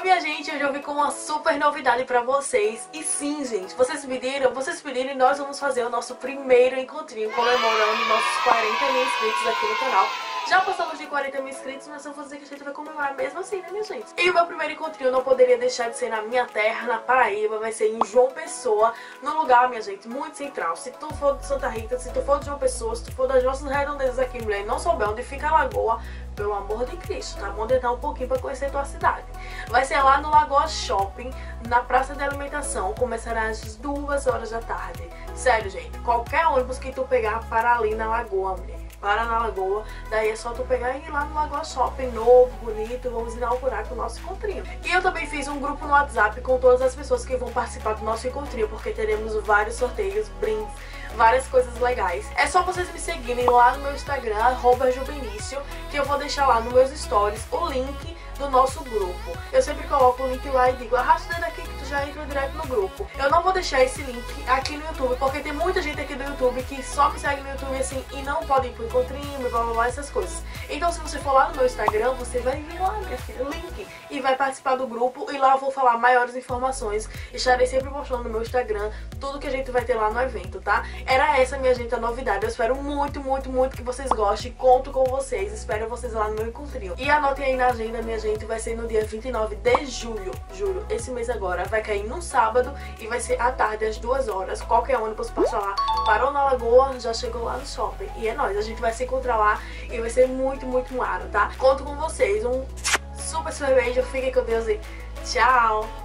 minha gente, hoje eu vim com uma super novidade pra vocês. E sim, gente, vocês pediram e nós vamos fazer o nosso primeiro encontrinho comemorando nossos 40 mil inscritos aqui no canal. Já passamos de 40 mil inscritos, mas eu vou dizer que a gente vai comemorar mesmo assim, né, minha gente? E o meu primeiro encontrinho não poderia deixar de ser na minha terra, na Paraíba. Vai ser em João Pessoa, num lugar, minha gente, muito central. Se tu for de Santa Rita, se tu for de João Pessoa, se tu for das nossas redondezas aqui, mulher, e não souber onde fica a lagoa, pelo amor de Cristo, tá bom? Tentar um pouquinho pra conhecer a tua cidade. Vai ser lá no Lagoa Shopping, na praça de alimentação. Começará às 2 horas da tarde. Sério, gente, qualquer ônibus que tu pegar para ali na lagoa, mulher, para na lagoa, daí é só tu pegar e ir lá no Lagoa Shopping, novo, bonito. Vamos inaugurar com o nosso encontrinho. E eu também fiz um grupo no WhatsApp com todas as pessoas que vão participar do nosso encontrinho, porque teremos vários sorteios, brindes, várias coisas legais. É só vocês me seguirem lá no meu Instagram, @jubenicio, que eu vou deixar lá nos meus stories o link do nosso grupo. Eu sempre coloco o link lá e digo, arrasta o dedo aqui que tu já entra direto no grupo. Eu não vou deixar esse link aqui no YouTube, porque tem muita gente aqui do YouTube que só me segue no YouTube assim e não pode ir pro encontrinho, blá blá blá, essas coisas. Então se você for lá no meu Instagram, você vai ver lá, minha filha, o link, e vai participar do grupo, e lá eu vou falar maiores informações. Estarei sempre mostrando no meu Instagram tudo que a gente vai ter lá no evento, tá? Era essa, minha gente, a novidade. Eu espero muito, muito, muito que vocês gostem. Conto com vocês, espero vocês lá no meu encontrinho. E anotem aí na agenda, minha gente, vai ser no dia 29 de julho. Juro, esse mês agora vai cair num sábado e vai ser à tarde, às 2 horas. Qualquer ônibus passa lá, parou na lagoa, já chegou lá no shopping. E é nóis, a gente vai se encontrar lá e vai ser muito, muito maro, tá? Conto com vocês. Um super beijo, fiquem com Deus e tchau!